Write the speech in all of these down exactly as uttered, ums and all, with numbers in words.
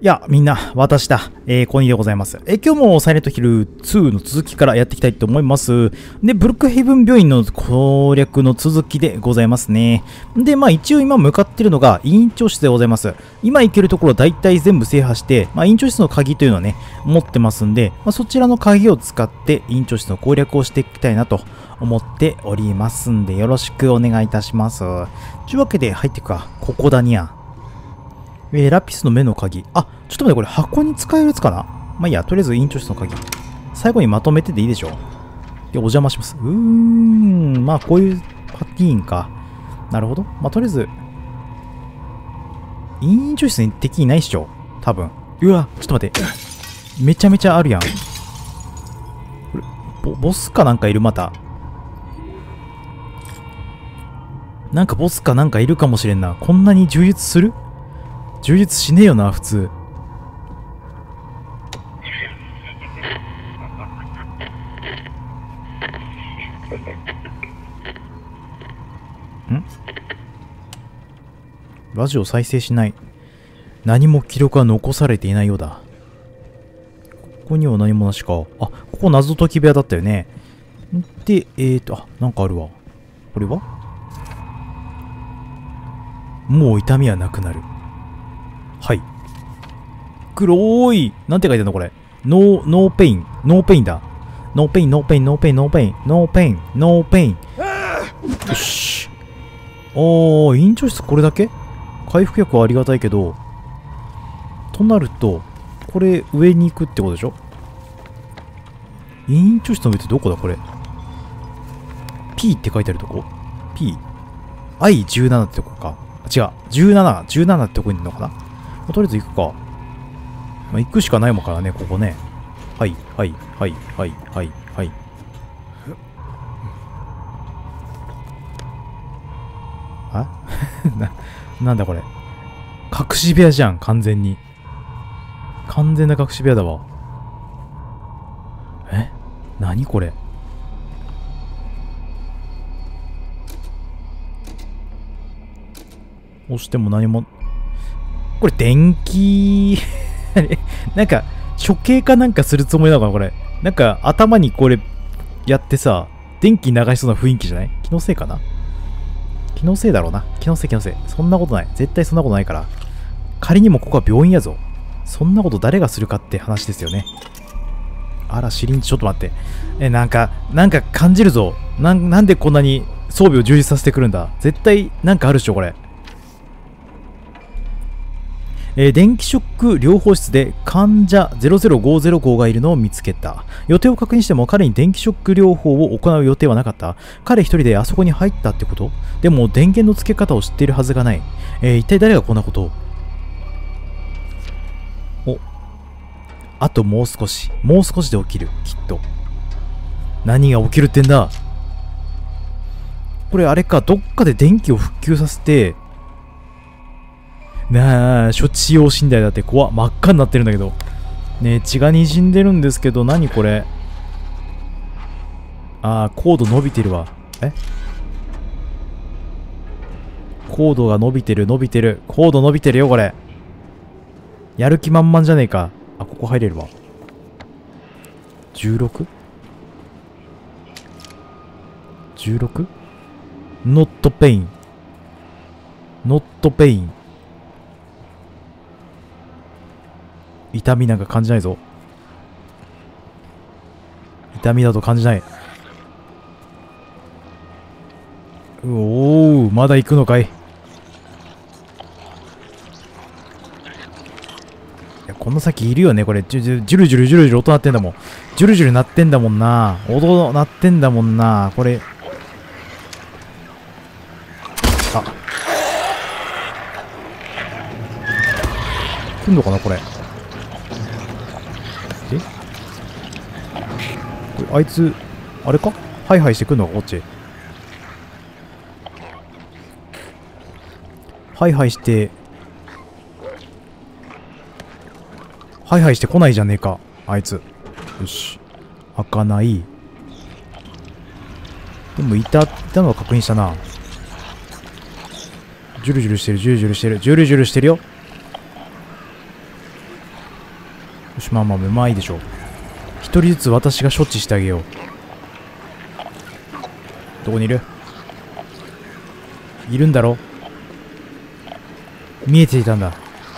いや、みんな、私だ。えー、コニーでございます。えー、今日もサイレントヒルツーの続きからやっていきたいと思います。で、ブルックヘイブン病院の攻略の続きでございますね。で、まあ一応今向かっているのが委員長室でございます。今行けるところ大体全部制覇して、まあ委員長室の鍵というのはね、持ってますんで、まあ、そちらの鍵を使って委員長室の攻略をしていきたいなと思っておりますんで、よろしくお願いいたします。というわけで入っていくか。ここだにゃ。えー、ラピスの目の鍵。あ、ちょっと待って、これ箱に使えるやつかな。まあいいや、とりあえず委員長室の鍵。最後にまとめてでいいでしょ。で、お邪魔します。うーん、まあこういうパティーンか。なるほど。まあとりあえず、委員長室に敵いないっしょ。多分。うわ、ちょっと待って。めちゃめちゃあるやん。これ、ボ、ボスかなんかいる、また。なんかボスかなんかいるかもしれんな。こんなに充実する？充実しねえよな、普通。ん？ラジオ再生しない。何も記録は残されていないようだ。ここには何もなしか。あ、ここ謎解き部屋だったよね。で、えーと、あ、なんかあるわ。これは？もう痛みはなくなる。はい。黒い。なんて書いてんのこれ。ノー、ノーペイン。ノーペインだ。ノーペイン、ノーペイン、ノーペイン、ノーペイン、ノーペイン、ノーペイン。よし。おー、委員長室これだけ？回復薬はありがたいけど。となると、これ上に行くってことでしょ？委員長室の上ってどこだこれ。P って書いてあるとこ？ P。アイじゅうなな ってとこか。違う。じゅうなな、じゅうななってとこにいるのかな？とりあえず行くか。まあ、行くしかないもんからね、ここね。はい、はい、はい、はい、はい、はい。あな、なんだこれ。隠し部屋じゃん、完全に。完全な隠し部屋だわ。え？何これ。押しても何も。これ電気なんか処刑かなんかするつもりなのかなこれ。なんか頭にこれやってさ、電気流しそうな雰囲気じゃない？気のせいかな？気のせいだろうな。気のせい気のせい。そんなことない。絶対そんなことないから。仮にもここは病院やぞ。そんなこと誰がするかって話ですよね。あら、シリンジちょっと待って。え、なんか、なんか感じるぞ。な、なんでこんなに装備を充実させてくるんだ。絶対なんかあるっしょ、これ。えー、電気ショック療法室で患者ゼロゼロごゼロごがいるのを見つけた。予定を確認しても彼に電気ショック療法を行う予定はなかった。彼一人であそこに入ったってこと？でも電源の付け方を知っているはずがない。えー、一体誰がこんなことを？お。あともう少し。もう少しで起きる。きっと。何が起きるってんだ？これあれか、どっかで電気を復旧させて、なあ、処置用寝台だって怖っ。真っ赤になってるんだけど。ねえ、血が滲んでるんですけど、何これ。ああ、コード伸びてるわ。え？コードが伸びてる、伸びてる。コード伸びてるよ、これ。やる気満々じゃねえか。あ、ここ入れるわ。じゅうろく？ じゅうろく？ Not pain。Not pain。痛みなんか感じないぞ。痛みだと感じない。おお、まだ行くのかい。いや、この先いるよね、これ。じゅ、じゅ、じゅるじゅるじゅるじゅる音鳴ってんだもん。じゅるじゅる鳴ってんだもんな。音鳴ってんだもんな。これ。あ。来んのかな、これ。え？これあいつあれか？ハイハイしてくんのかこっち。ハイハイしてハイハイしてこないじゃねえかあいつ。よし、開かない。でもいたいたのは確認したな。ジュルジュルしてる、ジュルジュルしてる、ジュルジュルしてるよ。 よし、まあまあ、うまいでしょう。一人ずつ私が処置してあげよう。どこにいる？いるんだろ？見えていたんだ。よ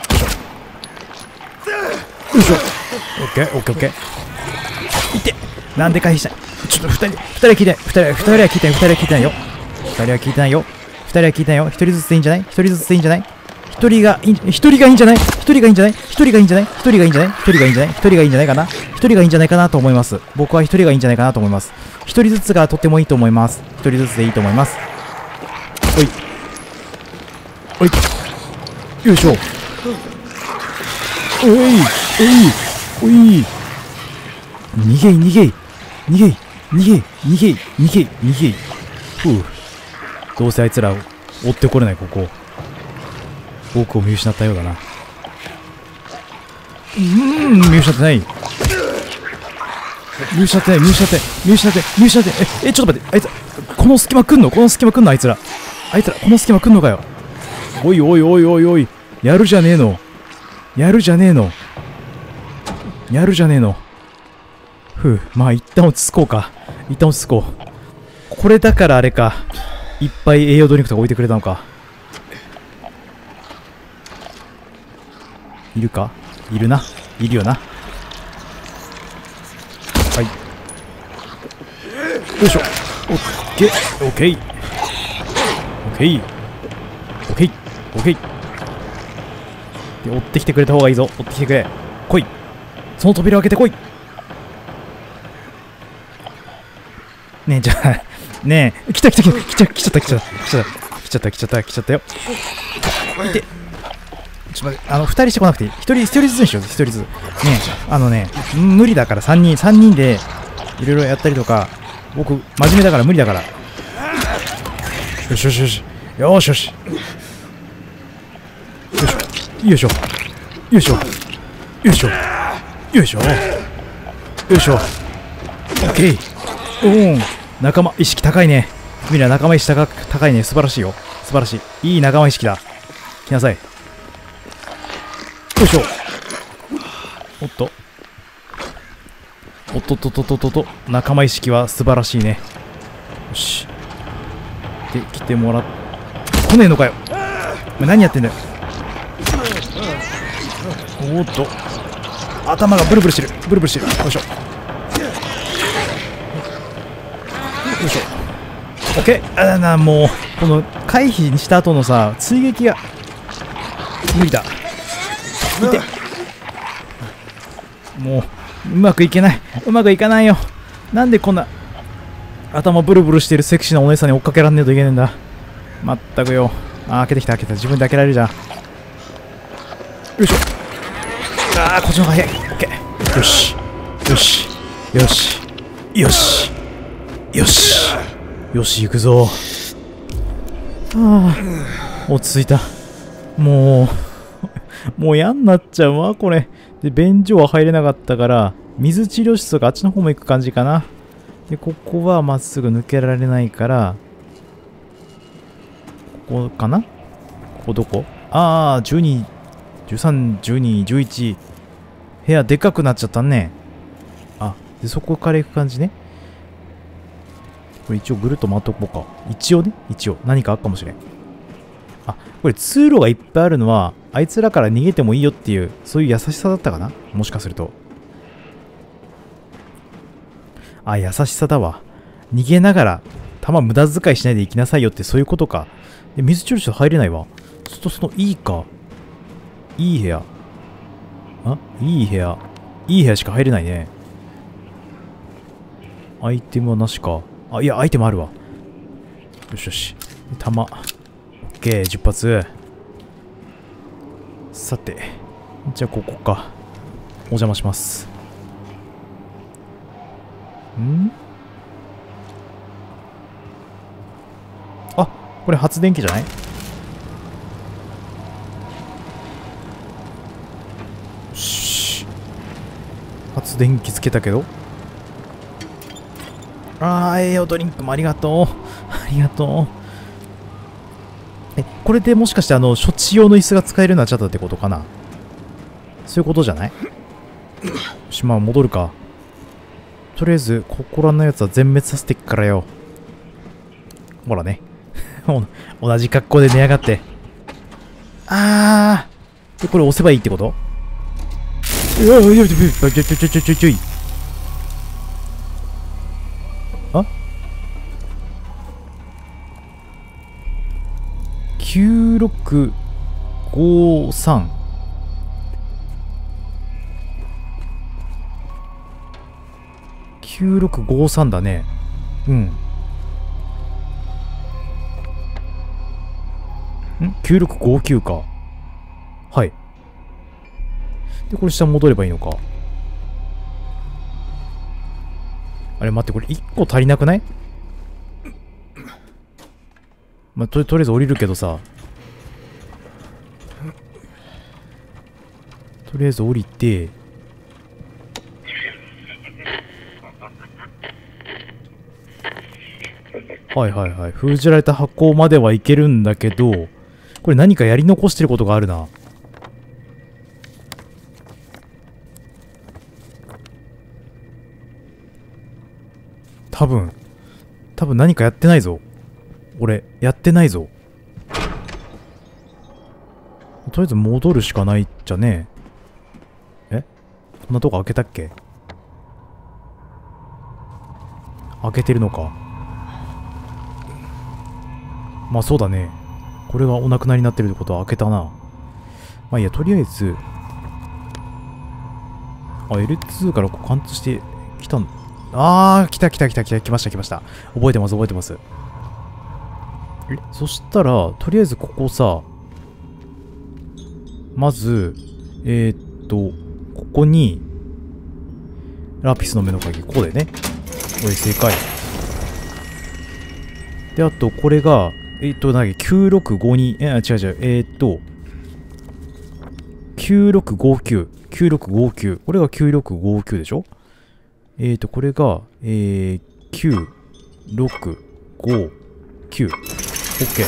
いしょ。オッケー、オッケー、オッケー。いて！なんで回避したい？ちょっと二人、二人は聞いてない。二人は、二人は聞いてない。二人は聞いてないよ。二人は聞いてないよ。二人は聞いてないよ。一人ずつでいいんじゃない？一人ずつでいいんじゃない？一人がいい、一人がいいんじゃない？一人がいいんじゃない？一人がいいんじゃない？一人がいいんじゃない？一人がいいんじゃない？一人がいいんじゃないかな？一人がいいんじゃないかなと思います。僕は一人がいいんじゃないかなと思います。一人ずつがとてもいいと思います。一人ずつでいいと思います。おい。おい。よいしょ。おい。おい。おい。逃げい、逃げい。逃げい。逃げい。逃げい。逃げい。逃げい。ふう。どうせあいつらを追ってこれない、ここ。僕を見失ったようだな。うーん、見失ってない。見失ってない、見失ってない、見失ってない、見失ってない。え、え、ちょっと待って、あいつ、この隙間来んの？この隙間来んの？あいつら。あいつら、この隙間来んのかよ。おいおいおいおいおい。やるじゃねえの。やるじゃねえの。やるじゃねえの。ふう、まあ一旦落ち着こうか。一旦落ち着こう。これだからあれか。いっぱい栄養ドリンクとか置いてくれたのか。いるか？いるな。いるよな。はい。よいしょ。オッケー。オッケー。オッケー。オッケー。オッケー。で、追ってきてくれた方がいいぞ。追ってきてくれ。来い。その扉を開けて来い。ねえ、じゃあ、ねえ、来た来た来た来ちゃ来ちゃった来ちゃった来ちゃった来ちゃった来ちゃった来ちゃったよ。いて。ちょっと待って、あの、二人してこなくていい。一人、一人ずつにしよう、一人ずつ。ねえ、あのね、無理だから三人、三人で、いろいろやったりとか、僕、真面目だから無理だから。よしよしよし。よしよし。よいしょ。よいしょ。よいしょ。よいしょ。よいしょ。オッケー。おーん。仲間意識高いね。君ら仲間意識高高いね。素晴らしいよ。素晴らしい。いい仲間意識だ。来なさい。よいしょ。おっと。おっとっとっとっとっとっと。仲間意識は素晴らしいね。よし。で、来てもらっ。来ねえのかよ。お前何やってんだよ。おっと。頭がブルブルしてる。ブルブルしてる。よいしょ。よいしょ。オッケー。あだな、もう、この回避した後のさ、追撃が無理だ。見て。もう、うまくいけない。うまくいかないよ。なんでこんな頭ブルブルしてるセクシーなお姉さんに追っかけらんねえといけねえんだ。まったくよ。あー、開けてきた、開けてきた。自分で開けられるじゃん。よいしょ。あー、こっちの方が早い。オッケー。よし。よし。よし。よし。よし。よし、行くぞ。はあ、落ち着いた。もう、もう嫌になっちゃうわ、これ。で、便所は入れなかったから、水治療室とかあっちの方も行く感じかな。で、ここはまっすぐ抜けられないから、ここかな？ここどこ？ああ、じゅうに、じゅうさん、じゅうに、じゅういち。部屋でかくなっちゃったね。あ、で、そこから行く感じね。これ一応ぐるっと回っとこうか。一応ね。一応。何かあっかもしれん。あ、これ通路がいっぱいあるのは、あいつらから逃げてもいいよっていう、そういう優しさだったかな？もしかすると。あ、優しさだわ。逃げながら、弾無駄遣いしないで行きなさいよってそういうことか。で、水治療室入れないわ。ちょっとその、いいか。いい部屋。あ、いい部屋。いい部屋しか入れないね。アイテムはなしか。あ、いや、アイテムあるわ。よしよし。弾。オッケー、じゅっ発。さて。じゃあ、ここか。お邪魔します。ん？あ、これ発電機じゃない？よし。発電機つけたけど。あー、栄養ドリンクもありがとう。ありがとう。え、これでもしかしてあの、処置用の椅子が使えるようになっちゃったってことかな？そういうことじゃない？ し、まあ戻るか。とりあえず、ここらのやつは全滅させてっからよ。ほらね。同じ格好で寝やがって。あー。で、これ押せばいいってこと？うわ、いや、ちょちょちょちょちょちょちょい。あ？きゅうろくごさん。きゅうろくごさんだね。うん。ん きゅうろくごきゅう か。はい。で、これ下戻ればいいのか。あれ、待って、これいっこ足りなくない？まあ、と、とりあえず降りるけどさ。とりあえず降りて、はいはいはい。封じられた箱まではいけるんだけど、これ何かやり残してることがあるな。多分、多分何かやってないぞ。俺、やってないぞ。とりあえず戻るしかないじゃねえ。え？こんなとこ開けたっけ？開けてるのか。まあそうだね。これがお亡くなりになってるってことは開けたな。まあいいや、とりあえず。あ、エルツー からこう貫通してきたん。あー、来た来た来た来た、来ました来ました。覚えてます覚えてます。え、そしたら、とりあえずここさ、まず、えー、っと、ここに、ラピスの目の鍵、ここでね。これ正解。で、あと、これが、えー、っと、なんだっけ、きゅうろくごに、え、違う違う、えー、っと、きゅうろくごきゅう、きゅうろくごきゅう、これがきゅうろくごきゅうでしょ？えーと、これが、えー、きゅうろくごきゅう。OK。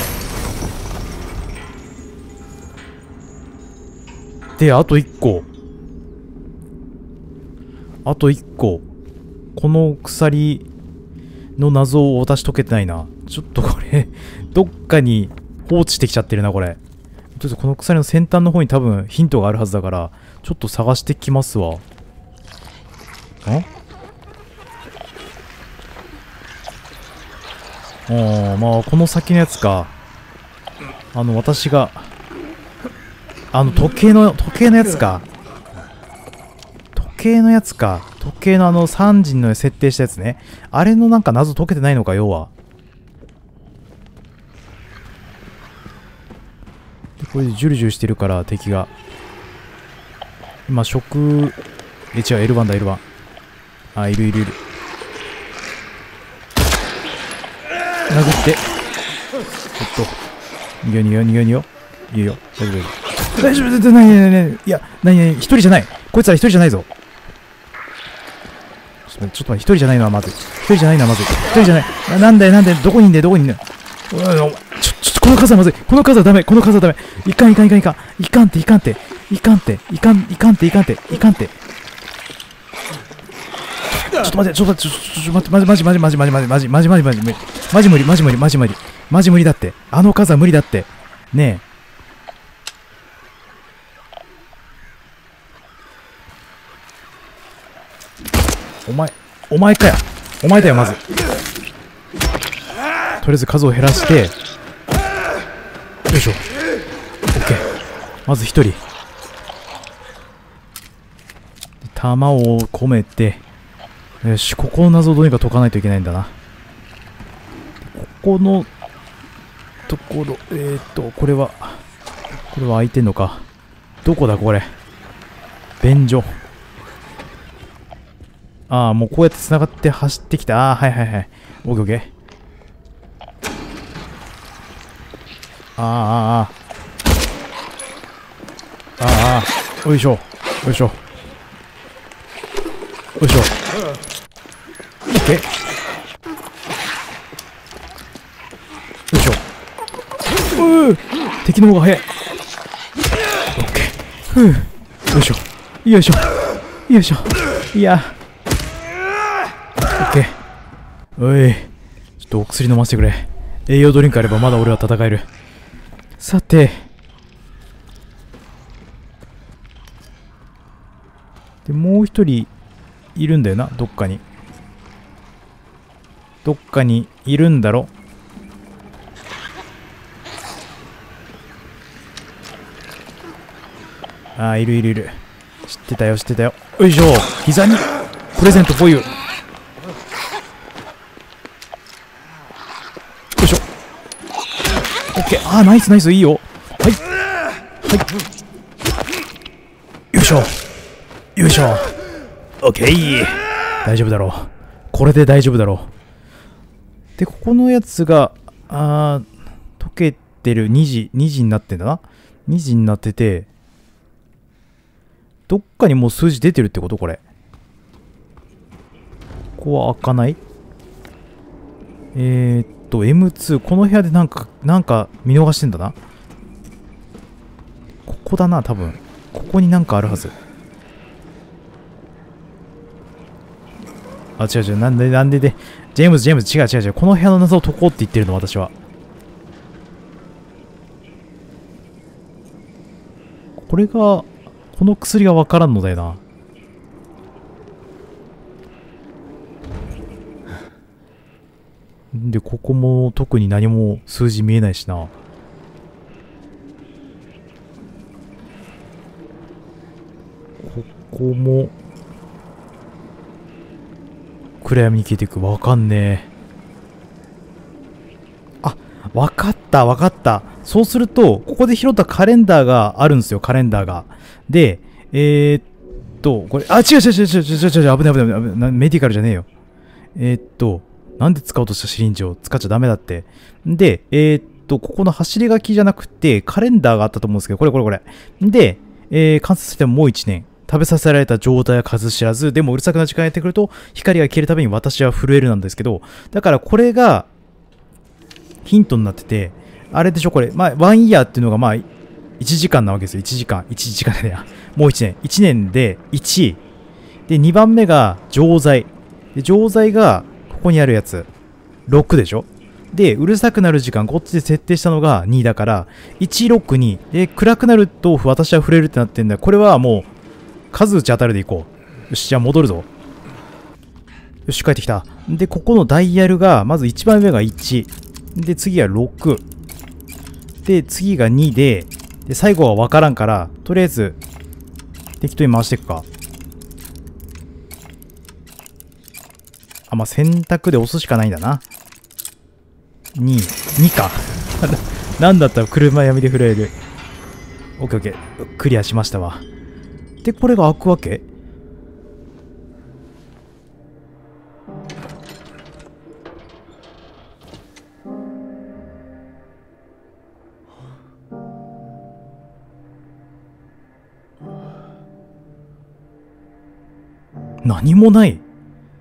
で、あといっこ。あといっこ。この鎖の謎を私解けてないな。ちょっとこれ、どっかに放置してきちゃってるな、これ。とりあえずこの鎖の先端の方に多分ヒントがあるはずだから、ちょっと探してきますわ。ん？ああ、まあ、この先のやつか。あの、私が、あの、時計の、時計のやつか。時計のやつか。時計のあの、さんじの設定したやつね。あれのなんか謎解けてないのか、要は。でこれでジュルジュルしてるから、敵が。今、食、え、違う、エルワン だ、エルワン。あ、いるいるいる。殴って。おっと。逃げよ逃げよ逃げよ逃げよ。いいよ。大丈夫大丈夫。大丈夫。なになになに。いや、なになに。一人じゃない。こいつら一人じゃないぞ。ちょっと待って、ちょっと待って。一人じゃないのはまずい。一人じゃないのはまずい。一人じゃない。な、なんだよなんだよ。どこにいんだよどこにいんだよ。ちょ、ちょ、この数はまずい。この数はダメ。この数はダメ。いかんいかんいかんいかん。いかんっていかんって。いかんって。いかん、いかんっていかんって。いかんって。ちょっと待って、ちょっと待って、ちょっと待って、マジマジマジマジマジマジマジマジマジマジマジマジ無理マジ無理マジ無理マジ無理だって。あの数は無理だって。ねえ。お前、お前かよ。お前だよ、まず。とりあえず数を減らして。よいしょ。オッケー。まず一人。弾を込めて。よし、ここの謎をどうにか解かないといけないんだな。ここのところ、えーっと、これは、これは開いてんのか。どこだ、これ。便所。ああ、もうこうやって繋がって走ってきた。ああ、はいはいはい。オッケーオッケー。ああ、ああ、ああ、よいしょ。よいしょ。よいしょ。オッケー。よいしょ。うー敵の方が早い。オッケー。ふう。よいしょ。よいしょ。 よいしょ。いや。オッケー。おい。ちょっとお薬飲ませてくれ。栄養ドリンクあればまだ俺は戦える。さて。で、もう一人いるんだよな、どっかに。どっかにいるんだろ。ああ、いるいるいる。知ってたよ、知ってたよ。よいしょ。膝にプレゼントこういう。よいしょ。オッケー。ああ、ナイスナイス、いいよ。はい。はい。よいしょ。よいしょ。オッケー。大丈夫だろう。これで大丈夫だろう。で、ここのやつが、あー、溶けてるにじ、にじになってんだな。にじになってて、どっかにもう数字出てるってことこれ。ここは開かない？えー、っと、エムツー。この部屋でなんか、なんか見逃してんだな。ここだな、多分。ここになんかあるはず。あ、違う違う。なんで、なんでで。ジェームズ、ジェームズ、違う違う違う。この部屋の謎を解こうって言ってるの、私は。これが、この薬がわからんのだよな。で、ここも特に何も数字見えないしな。ここも、暗闇に消えていく。わかんねえ。あ、わかった、わかった。そうすると、ここで拾ったカレンダーがあるんですよ、カレンダーが。で、えー、っと、これ、あ、違う違う違う違う違う違う、危ない危ない危ない危ない、メディカルじゃねえよ。えー、っと、なんで使おうとしたシリンジを使っちゃダメだって。で、えー、っと、ここの走り書きじゃなくて、カレンダーがあったと思うんですけど、これこれこれ。で、えー、観察してももういちねん。食べさせられた状態は数知らず、でもうるさくな時間やってくると、光が消えるたびに私は震えるなんですけど、だからこれが、ヒントになってて、あれでしょ、これ。まあ、ワンイヤーっていうのが、まあ、いちじかんなわけですよ。いちじかん。いちじかんじゃねえや。もういちねん。いちねんでいち。で、にばんめが錠剤。で、錠剤が、ここにあるやつ。ろくでしょ。で、うるさくなる時間、こっちで設定したのがにだから、いちろくに。で、暗くなると私は触れるってなってんだよ。これはもう、数打ち当たるでいこう。よし、じゃあ戻るぞ。よし、帰ってきた。で、ここのダイヤルが、まずいちばんめがいち。で、次はろく。で、次がにで、で、最後は分からんから、とりあえず、適当に回していくか。あ、まあ、選択で押すしかないんだな。に、にか。なんだったら車闇で震える。オッケーオッケー。クリアしましたわ。で、これが開くわけ？何もない。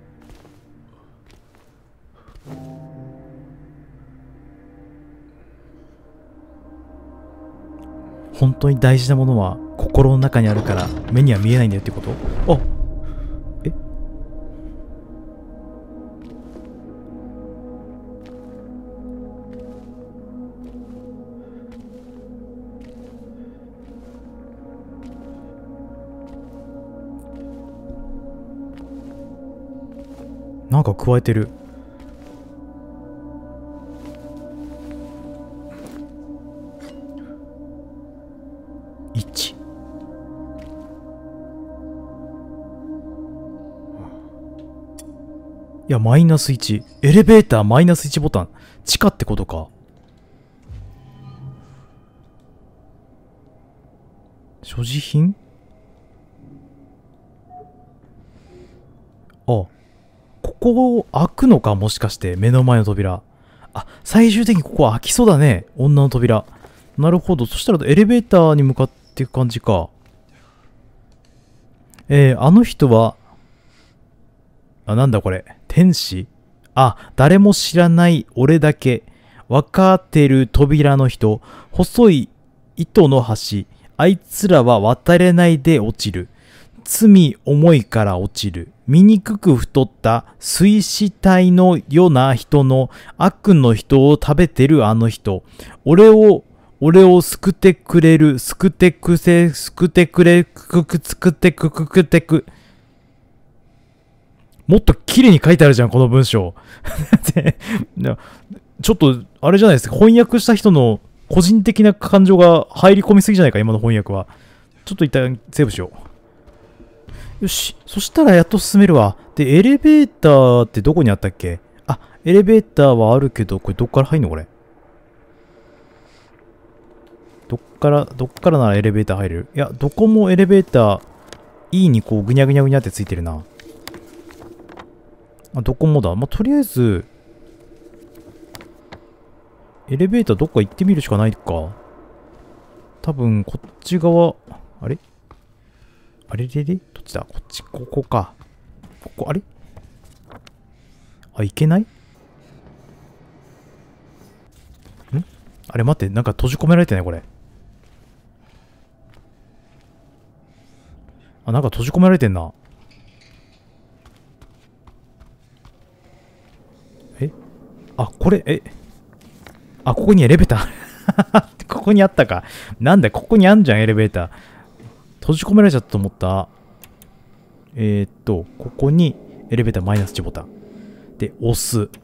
本当に大事なものは心の中にあるから目には見えないんだよってこと？あ、え？なんか加えてる。いち。いや、マイナスいち。エレベーターマイナスいちボタン。地下ってことか。所持品？あ、ここ開くのか、もしかして。目の前の扉。あ、最終的にここ開きそうだね。女の扉。なるほど。そしたらエレベーターに向かっていく感じか。えー、あの人は、あ、なんだこれ。天使？あ、誰も知らない俺だけ。分かってる扉の人。細い糸の端。あいつらは渡れないで落ちる。 罪重いから落ちる。醜く太った水死体のような人の悪の人を食べてるあの人。俺を、俺を救ってくれる。救ってくせ、救ってくれ、くく救ってくくくってく。もっと綺麗に書いてあるじゃん、この文章。ちょっと、あれじゃないですか。翻訳した人の個人的な感情が入り込みすぎじゃないか、今の翻訳は。ちょっと一旦セーブしよう。よし。そしたらやっと進めるわ。で、エレベーターってどこにあったっけ？あ、エレベーターはあるけど、これどっから入んのこれ。どっから、どっからならエレベーター入れる？いや、どこもエレベーター、E にこうぐにゃぐにゃぐにゃってついてるな。あ、どこもだ。まあ、とりあえず、エレベーターどっか行ってみるしかないか。多分、こっち側、あれあれれれどっちだこっち、ここか。ここ、あれあ、行けない？んあれ待って、なんか閉じ込められてないこれ。あ、なんか閉じ込められてんな。えあ、これ、えあ、ここにエレベーターここにあったか。なんだ、ここにあんじゃん、エレベーター。閉じ込められちゃったと思った。えー、っと、ここにエレベーターマイナスいちボタン。で、押す。う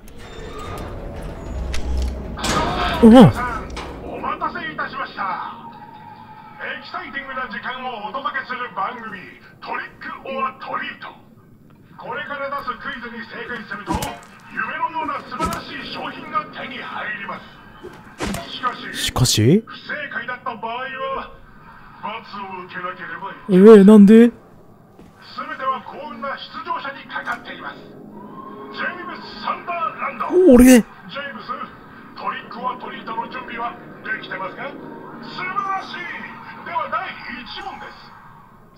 わお待たせいたしました。エキサイティングな時間をお届けする番組、トリック・オア・トリート。これから出すクイズに正解すると、夢のような素晴らしい商品が手に入ります。しかし、 しかし不正解だった場合は、罰を受けなければいけない。えー、なんで？ すべては幸運な出場者にかかっています。ジェームス・サンダーランド。 俺ジェームス、トリック・オア・トリートの準備はできてますか？素晴らしい。ではだいいち問です。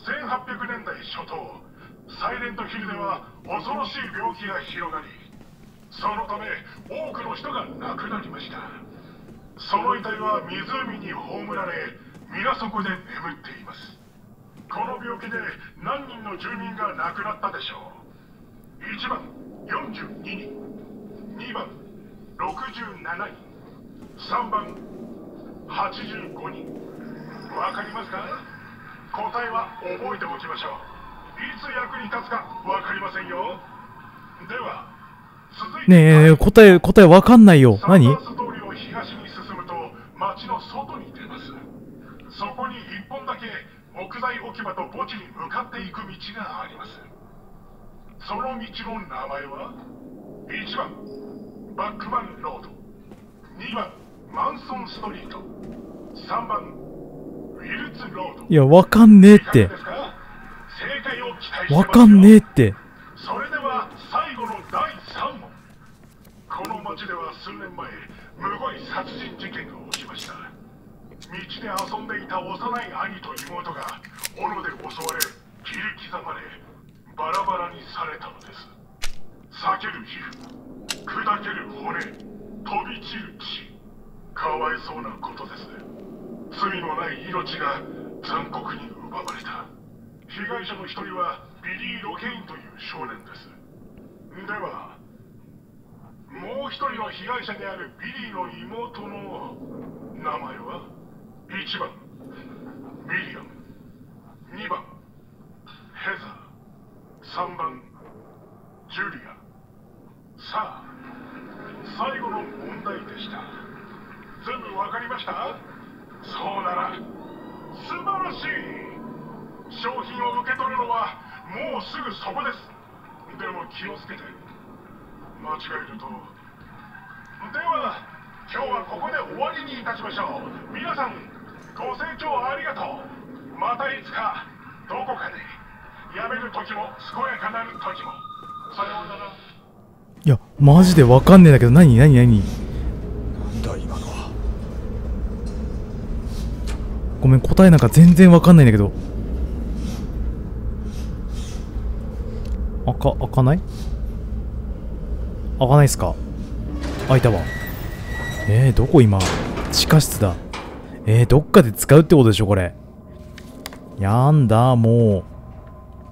せんはっぴゃくねんだい初頭、サイレントヒルでは恐ろしい病気が広がり、そのため多くの人が亡くなりました。その遺体は湖に葬られ、皆そこで眠っています。この病気で何人の住民が亡くなったでしょう？いちばんよんじゅうににん、にばんろくじゅうななにん、さんばんはちじゅうごにん。わかりますか？答えは覚えておきましょう。いつ役に立つかわかりませんよ。では続いて、 ねえ、答え答えわかんないよ。何？ サンダース通りを東に進むと町の外に出ます。そこにいっぽんだけ木材置き場と墓地に向かっていく道があります。その道の名前は、いちばんバックマンロード、にばんマンソンストリート、さんばんウィルツロード。 いや、わかんねえって。わかんねえって。 それでは最後のだいさん問。この町では数年前、むごい殺人事件が起きました。道で遊んでいた幼い兄と妹が斧で襲われ、切り刻まれ、バラバラにされたのです。裂ける皮膚、砕ける骨、飛び散る血。かわいそうなことです。罪のない命が残酷に奪われた。被害者の一人はビリー・ロケインという少年です。では、もう一人の被害者であるビリーの妹の名前は？ いちばんミリアム、にばんヘザー、さんばんジュリア。さあ、最後の問題でした。全部わかりました？そうなら素晴らしい。商品を受け取るのはもうすぐそこです。でも気をつけて、間違えると。では今日はここで終わりにいたしましょう。皆さんご清聴ありがとう。またいつかどこかで、やめる時も健やかなる時も。さようなら。 いや、マジでわかんねえんだけど、何何何？ なんだ今のは。 ごめん、答えなんか全然わかんないんだけど。開か、開かない？開かないっすか？開いたわ。えー、どこ今？地下室だ。えー、どっかで使うってことでしょ、これ。やんだ、も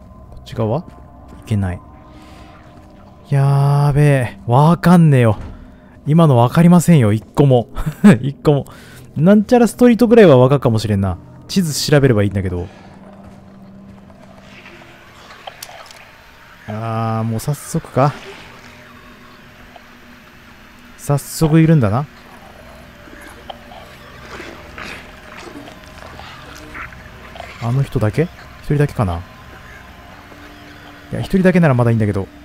ち側いけない。やーべえ。わかんねえよ。今のわかりませんよ。一個も。一個も。なんちゃらストリートぐらいはわかるかもしれんな。地図調べればいいんだけど。あー、もう早速か。早速いるんだな。あの人だけ？一人だけかな。いや、一人だけならまだいいんだけど。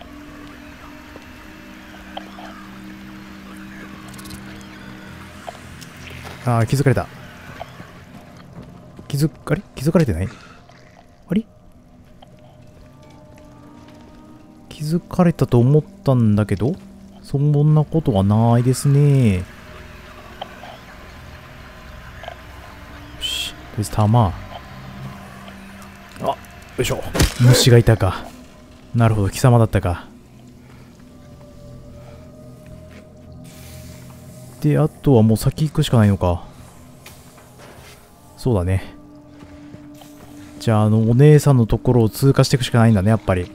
ああ、気づかれた。気づかれ気づかれてない？あれ気づかれたと思ったんだけど、そんなことはないですね。よし、とりあえず弾。あ、よいしょ。虫がいたか。なるほど、貴様だったか。で、あとはもう先行くしかないのか。そうだね。じゃあ、あの、お姉さんのところを通過していくしかないんだね、やっぱり。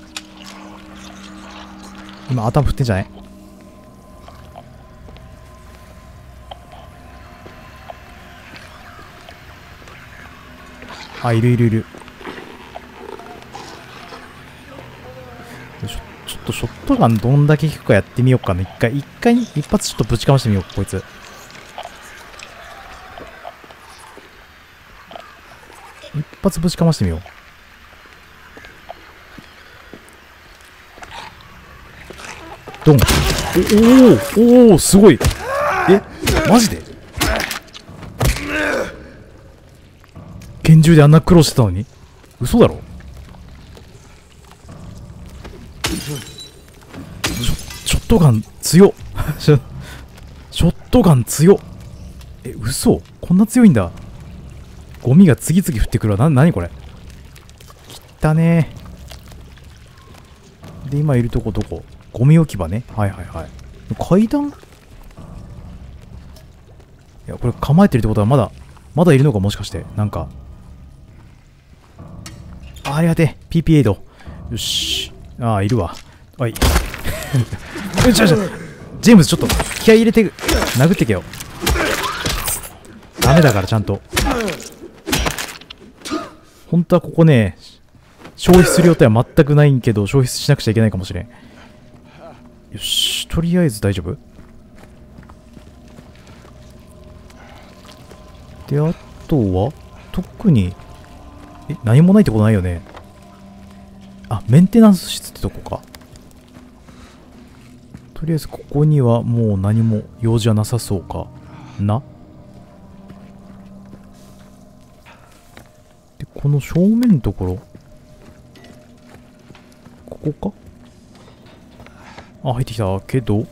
今、頭振ってんじゃない？あ、いるいるいる。ちょ、ちょっとショットガンどんだけ効くかやってみようかな。一回、一回、一発ちょっとぶちかましてみよう、こいつ。一発ぶちかましてみよう。ドン。おおおお、すごい。え、マジで拳銃であんな苦労してたのに？嘘だろ？ショットガン強っ。ショットガン強っ。え、嘘？こんな強いんだ。ゴミが次々降ってくるわ。な、なにこれ。きったねー。で、今いるとこどこ？ゴミ置き場ね。はいはいはい。階段？いや、これ構えてるってことはまだ、まだいるのかもしかして。なんか。あ、ありがてえ。ピーピー エイド。よし。ああ、いるわ。はい。よしよしよし。ジェームズちょっと気合い入れて、殴ってけよ。ダメだからちゃんと。本当はここね、消費する予定は全くないんけど、消費しなくちゃいけないかもしれん。よし、とりあえず大丈夫？で、あとは、特に、え、何もないってことないよね。あ、メンテナンス室ってとこか。とりあえずここにはもう何も用事はなさそうかな。で、この正面のところ、ここか。あ、入ってきたけど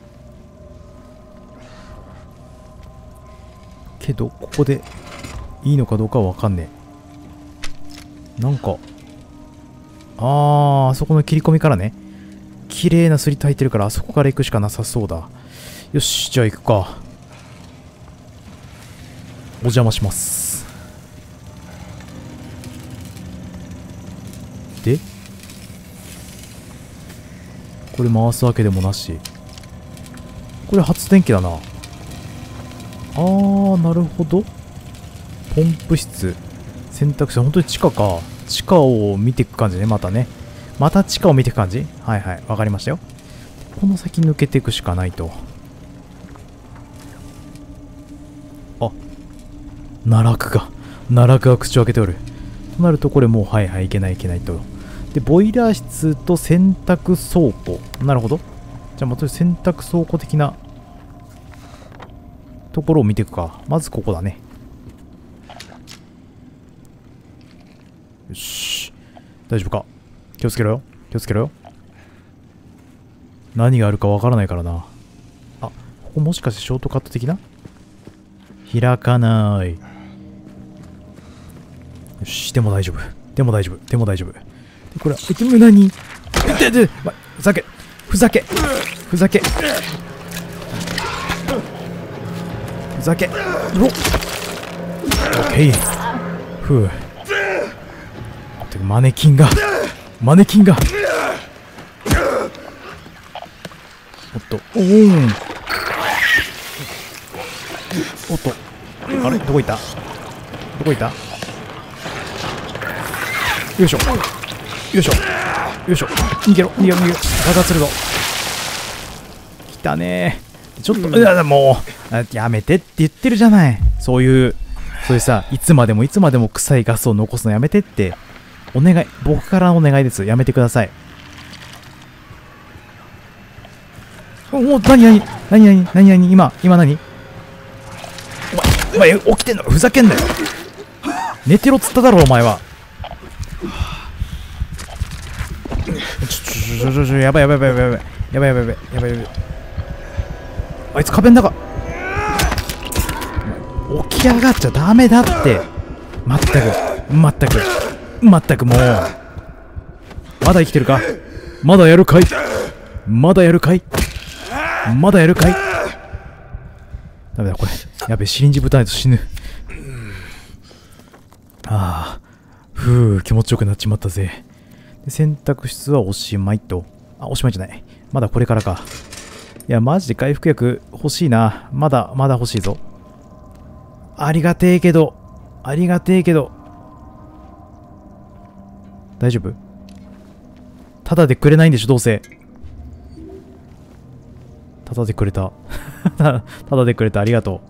けどここでいいのかどうかはわかんねえ。なんかあー、あそこの切り込みからね、綺麗なすりたいてるからあそこから行くしかなさそうだ。よし、じゃあ行くか。お邪魔します。でこれ回すわけでもなし。これ発電機だな。あー、なるほど。ポンプ室選択肢、本当に地下か。地下を見ていく感じね。またね、また地下を見ていく感じ。はいはい、わかりましたよ。この先抜けていくしかないと。あ、奈落が奈落が口を開けておる。となるとこれもう、はいはい、いけないいけないと。で、ボイラー室と洗濯倉庫。なるほど。じゃあ、まず洗濯倉庫的なところを見ていくか。まずここだね。よし。大丈夫か。気をつけろよ。気をつけろよ。何があるかわからないからな。あ、ここもしかしてショートカット的な？開かない。よし。でも大丈夫。でも大丈夫。でも大丈夫。で、これ、え、でも何？で、で、ま、ふざけ。ふざけ。ふざけ。ふざけ。おっ。オッケー。ふう。てかマネキンがマネキンが。おっと、おーん。おっと、あれどこ行ったどこ行ったよいしょ。よいしょ。よいしょ。逃げろ、逃げろ、逃げろ。爆発するぞ。来たねー。ちょっと、うん、うもう、やめてって言ってるじゃない。そういう、そういうさ、いつまでもいつまでも臭いガスを残すのやめてって。お願い、僕からお願いです。やめてください。おお、なになになになになになに今、今何お前、お前起きてんのふざけんなよ。寝てろっつっただろ、お前は。ちょちょちょちょ、やばいやばいやばいやばいやばいやばいやばいやばいやばい。あいつ壁の中。起き上がっちゃダメだって。まったくまったくまったくもう。まだ生きてるか。まだやるかい。まだやるかい。まだやるかい。ダメだこれ。やべえ、シリンジぶたないと死ぬ。ああ、ふう、気持ちよくなっちまったぜ。で選択室はおしまいと。あ、おしまいじゃない。まだこれからか。いや、マジで回復薬欲しいな。まだ、まだ欲しいぞ。ありがてえけど、ありがてえけど。大丈夫？ただでくれないんでしょ、どうせ。ただでくれた。ただでくれた、ありがと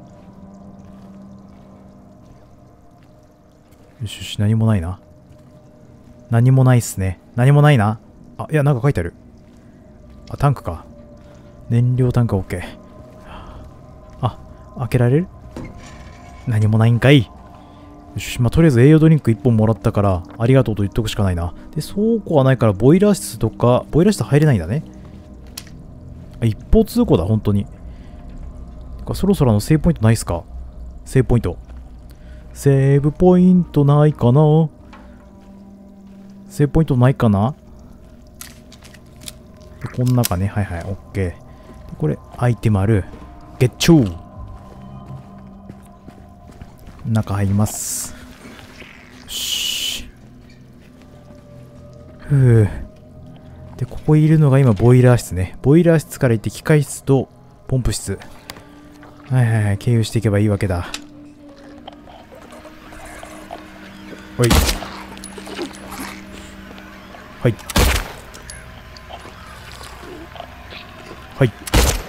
う。よしよし、何もないな。何もないっすね。何もないな。あ、いや、なんか書いてある。あ、タンクか。燃料タンク OK。あ、開けられる？何もないんかい。よし、まあ、とりあえず栄養ドリンクいっぽんもらったから、ありがとうと言っとくしかないな。で、倉庫はないから、ボイラー室とか、ボイラー室入れないんだね。あ、一方通行だ、本当に。そろそろあの、セーブポイントないっすか？セーブポイント。セーブポイントないかな？セーブポイントないかな？でこの中ね、はいはい、オッケー。これ、アイテムある。ゲッチュー。中入ります。よし。ふう。で、ここいるのが今、ボイラー室ね。ボイラー室から行って機械室とポンプ室。はいはいはい、経由していけばいいわけだ。はい。はい。はい。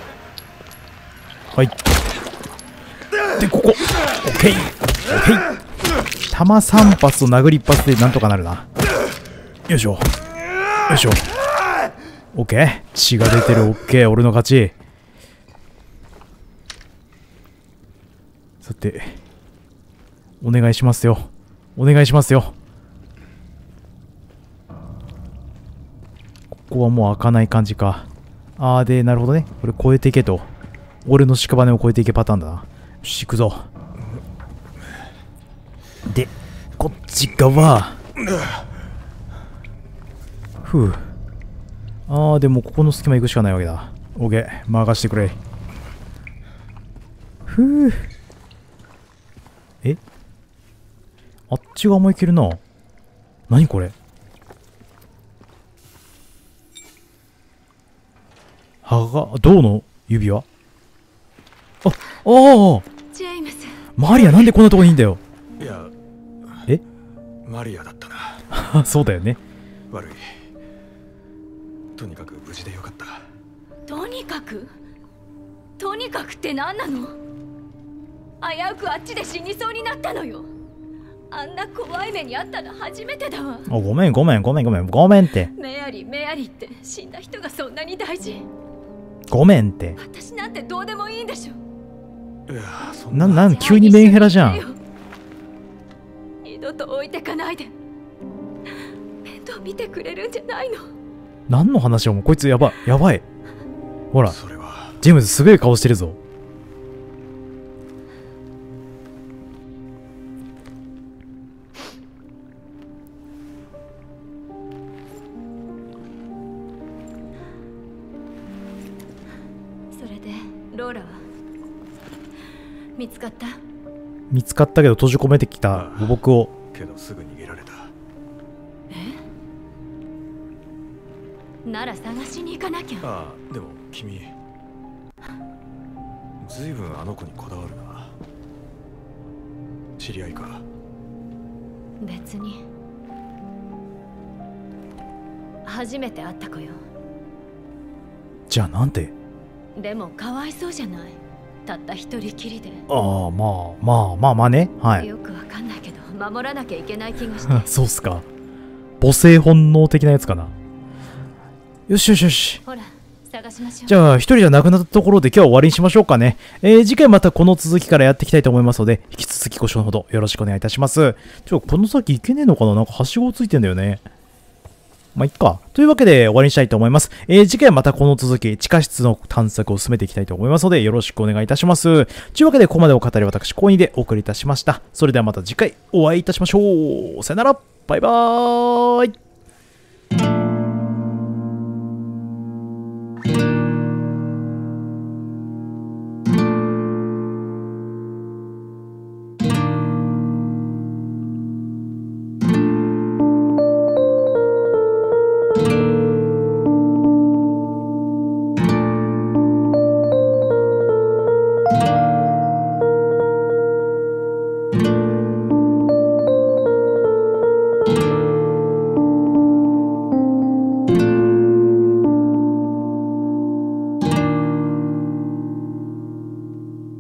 はい。で、ここ。オッケー。オッケー。弾さん発と殴り一発でなんとかなるな。よいしょ。よいしょ。オッケー。血が出てる。オッケー。俺の勝ち。さて、お願いしますよ。お願いしますよ。ここはもう開かない感じか。あーで、なるほどね。これ越えていけと。俺の屍を越えていけパターンだな。よし、行くぞ。で、こっち側。ふう。あー、でもここの隙間行くしかないわけだ。オッケー、任してくれ。ふう。え？あっち側も行けるな。何これ？はが、銅の指輪？あ、ああ！ ジェームス。 マリアなんでこんなとこにいんだよ。 いや、 え？ マリアだったな。 そうだよね。 悪い。とにかく無事でよかった。 とにかくとにかくって何なの？危うくあっちで死にそうになったのよ。あんな怖い目にあったの初めてだわ。 あ、ごめんごめんごめんごめんごめんって。 メアリーメアリーって死んだ人がそんなに大事？ ごめんって。 私なんてどうでもいいんでしょ。 いや、そんな、なん急にメンヘラじゃん。 二度と置いてかないで。面倒見てくれるんじゃないの？ 何の話をもうこいつやばいやばい。ほら、 それはジェームズすごい顔してるぞ。 それでローラは見つかった？ 見つかったけど閉じ込めてきた僕を。 けどすぐ逃げられた。 え？ なら探しに行かなきゃ。 ああ、でも君ずいぶんあの子にこだわるな。知り合いか？ 別に。初めて会った子よ。 じゃあなんて？ でもかわいそうじゃない、たった一人きりで。 ああ、まあまあまあまあね。はい。 よくわかんないけど守らなきゃいけない気がしてそうっすか。母性本能的なやつかな。よしよしよし。 ほら探しましょう。 じゃあ一人じゃなくなったところで今日は終わりにしましょうかね。えー、次回またこの続きからやっていきたいと思いますので、引き続きご視聴のほどよろしくお願いいたします。ちょ、この先行けねえのかな、なんかはしごついてんだよね。まあ、いっか。というわけで終わりにしたいと思います。えー、次回またこの続き、地下室の探索を進めていきたいと思いますので、よろしくお願いいたします。というわけで、ここまでお語り私、コーニーでお送りいたしました。それではまた次回お会いいたしましょう。さよなら。バイバーイ。you